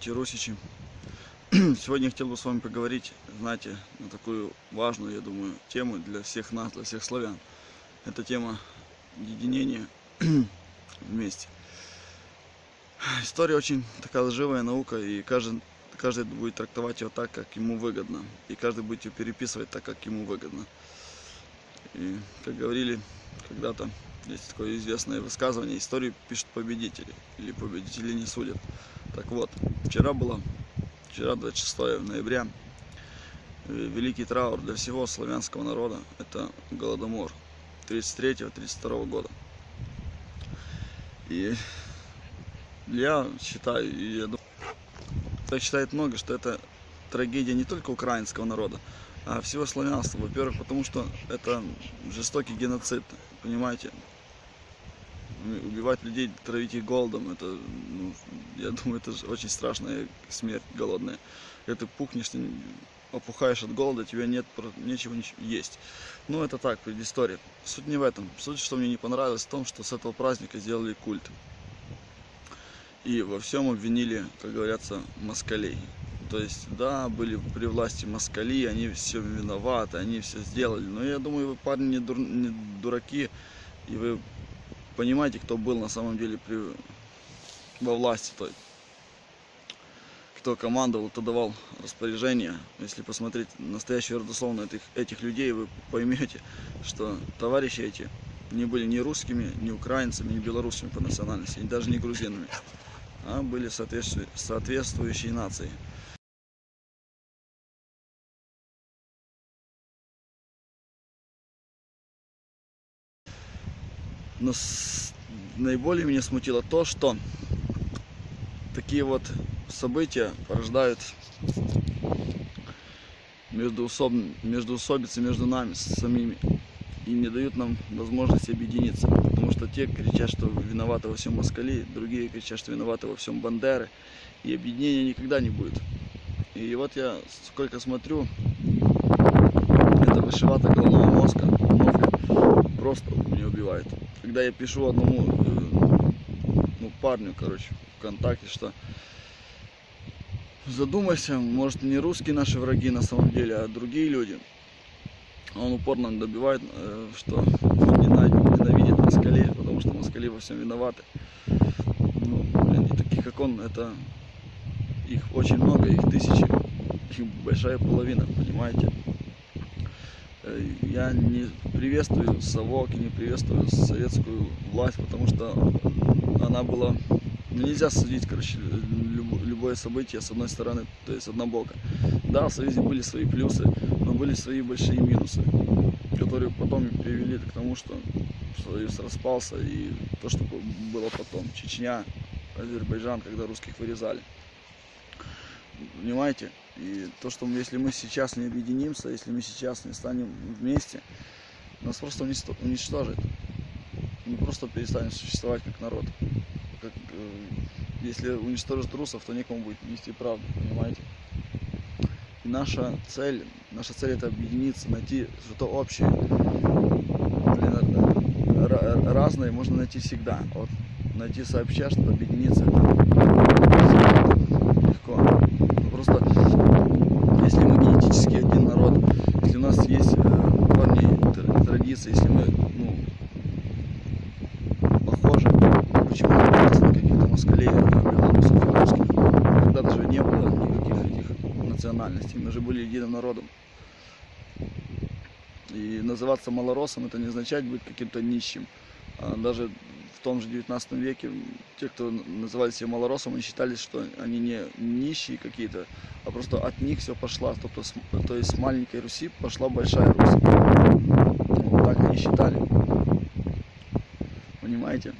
Здравствуйте, русичи. Сегодня я хотел бы с вами поговорить, знаете, на такую важную, я думаю, тему для всех нас, для всех славян. Это тема единения вместе. История очень такая лживая наука, и каждый будет трактовать ее так, как ему выгодно. И каждый будет ее переписывать так, как ему выгодно. И, как говорили когда-то, есть такое известное высказывание: историю пишут победители, или победители не судят. Так вот, вчера 26 ноября, великий траур для всего славянского народа. Это Голодомор 1933-1932 года. И я считаю, и я думаю, так считает много, что это трагедия не только украинского народа, а всего славянства. Во-первых, потому что это жестокий геноцид, понимаете? Убивать людей, травить их голодом, это, я думаю, это очень страшная смерть голодная. Когда ты пухнешь, ты опухаешь от голода, тебе нечего есть. Ну, это так, предыстория. Суть не в этом. Суть, что мне не понравилось, в том, что с этого праздника сделали культ. И во всем обвинили, как говорится, москалей. То есть, да, были при власти москали, они все виноваты, они все сделали. Но я думаю, вы, парни, не дураки, и вы понимаете, кто был на самом деле во власти той. Кто командовал, кто давал распоряжения. Если посмотреть настоящую родословную этих людей, вы поймете, что товарищи эти не были ни русскими, ни украинцами, ни белорусами по национальности, и даже не грузинами, а были соответствующие нации. Но наиболее меня смутило то, что такие вот события порождают междоусобицы между нами самими и не дают нам возможности объединиться. Потому что те кричат, что виноваты во всем москали, другие кричат, что виноваты во всем бандеры, и объединения никогда не будет. И вот я сколько смотрю, это вышивата головного мозга просто меня убивает. Когда я пишу одному парню, ВКонтакте, что задумайся, может, не русские наши враги на самом деле, а другие люди. Он упорно добивает, что он ненавидит москалей, потому что москали во всем виноваты. И таких как он, это их очень много, их тысячи, их большая половина, понимаете? Я не приветствую совок и не приветствую советскую власть, потому что она была... Нельзя судить, любое событие с одной стороны, то есть однобоко. Да, в Союзе были свои плюсы, но были свои большие минусы, которые потом привели к тому, что Союз распался, и то, что было потом. Чечня, Азербайджан, когда русских вырезали. Понимаете? И то, что если мы сейчас не объединимся, если мы сейчас не станем вместе, нас просто уничтожит. Мы просто перестанем существовать как народ. Если уничтожат русов, то некому будет нести правду, понимаете? И наша цель это объединиться, найти что-то общее. Разное можно найти всегда. Вот найти сообща, чтобы объединиться, легко. Просто если мы генетически один народ, если у нас есть корни, традиции, если мы похожи, почему не опираться на каких-то москалей, белорусов и русских? Когда даже не было никаких этих национальностей, мы же были единым народом. И называться малоросом — это не означает быть каким-то нищим. Даже в том же 19 веке те, кто называли себя малоросом, они считали, что они не нищие какие-то, а просто от них все пошло. То есть с маленькой Руси пошла большая Русь. Так они считали. Понимаете?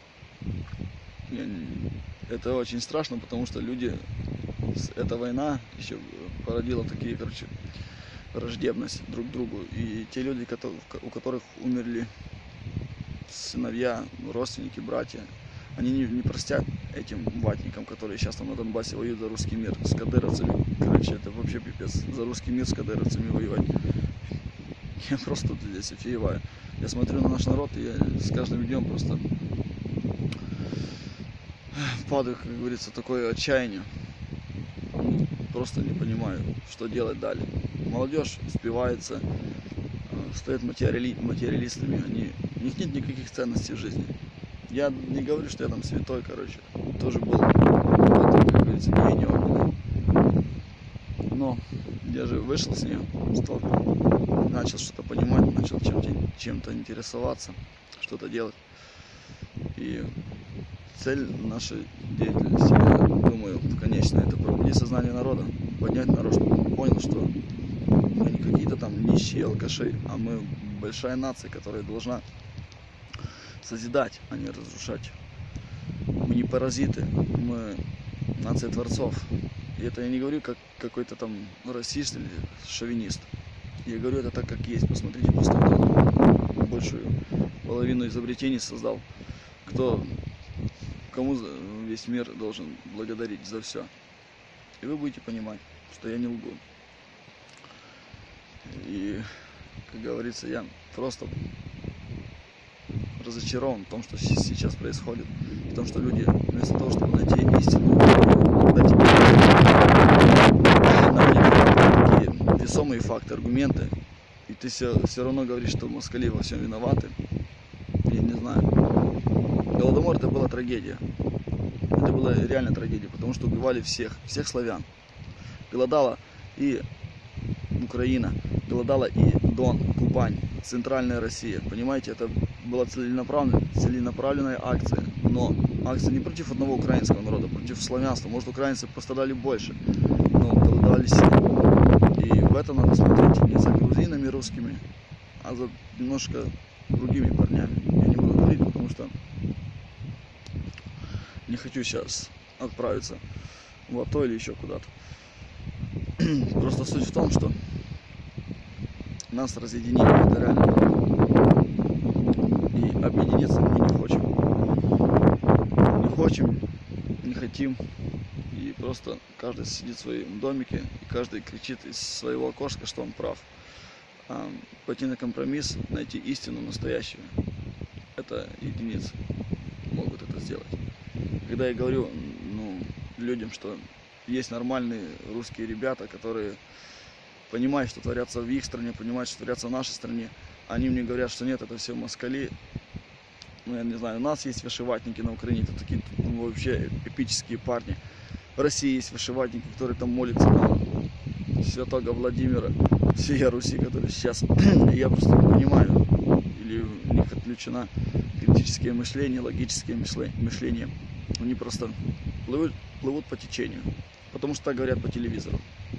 Это очень страшно, потому что эта война еще породила такие, враждебность друг к другу. И те люди, у которых умерли сыновья, родственники, братья, они не простят этим ватникам, которые сейчас там на Донбассе воюют за русский мир с кадыровцами. Это вообще пипец. За русский мир с кадыровцами воевать. Я просто тут здесь офигеваю. Я смотрю на наш народ, и я с каждым днем просто падаю, как говорится, такое отчаяние. просто не понимаю, что делать далее. Молодежь спивается, стоят материалистами, у них нет никаких ценностей в жизни. Я не говорю, что я там святой, короче, тоже был, как говорится, не огненный. Но я же вышел с нее, начал что-то понимать, начал чем-то интересоваться, что-то делать. И цель нашей деятельности, я думаю, конечно, это пробудить сознание народа, поднять народ, чтобы он понял, что мы не какие-то там нищие алкаши, а мы большая нация, которая должна созидать, а не разрушать. Мы не паразиты, мы нация творцов. И это я не говорю как какой-то там расист или шовинист. Я говорю это так, как есть. Посмотрите, после того, большую половину изобретений создал. Кому весь мир должен благодарить за все. И вы будете понимать, что я не лгу. И, как говорится, я просто разочарован в том, что сейчас происходит. В том, что люди вместо того, чтобы найти истину, такие весомые факты, аргументы, и ты все равно говоришь, что москали во всем виноваты. Я не знаю. Голодомор — это была трагедия. Это была реально трагедия, потому что убивали всех славян. Голодала и Украина, голодала и Дон, Кубань, Центральная Россия. Понимаете, это была целенаправленная акция. Но акция не против одного украинского народа, против славянства. Может, украинцы пострадали больше, но голодали все. И в этом надо смотреть не за грузинами русскими, а за немножко другими парнями. Я не буду говорить, потому что не хочу сейчас отправиться в АТО или еще куда-то. Просто суть в том, что нас разъединили, это реально. И объединиться мы не хотим. Не хотим, не хотим. И просто каждый сидит в своем домике, и каждый кричит из своего окошка, что он прав. А пойти на компромисс, найти истину настоящую, это единицы могут это сделать. Когда я говорю людям, что есть нормальные русские ребята, которые понимают, что творятся в их стране, понимают, что творятся в нашей стране, они мне говорят, что нет, это все москали. Я не знаю, у нас есть вышиватники на Украине, это такие вообще эпические парни. В России есть вышиватники, которые там молятся на святого Владимира, всея Руси, которые сейчас, я просто не понимаю, или у них отключено критическое мышление, логическое мышление. Они просто плывут по течению, потому что так говорят по телевизору.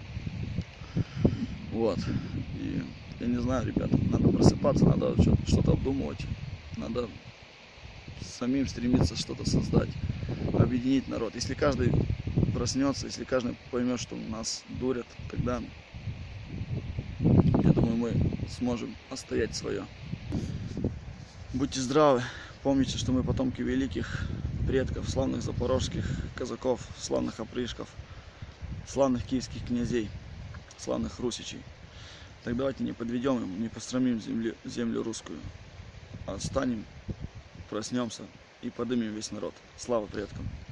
Вот. И я не знаю, ребята, надо просыпаться, надо что-то обдумывать, надо самим стремиться что-то создать, объединить народ. Если каждый проснется, если каждый поймет, что нас дурят, тогда, я думаю, мы сможем отстоять свое. Будьте здравы, помните, что мы потомки великих предков, славных запорожских казаков, славных опрышков, славных киевских князей, славных русичей. Так давайте не подведем им, не посрамим землю русскую, а встанем, проснемся и поднимем весь народ. Слава предкам!